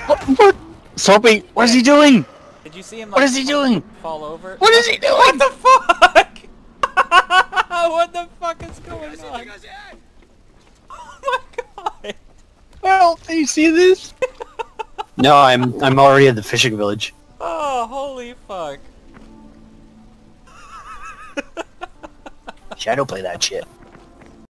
What? Soapy, what is he doing? Did you see him? What is he doing? Fall over? What is he doing? What the fuck? What the fuck is going on? Oh my god! Well, do you see this? No, I'm already at the fishing village. Oh, holy fuck! Shadow play that shit.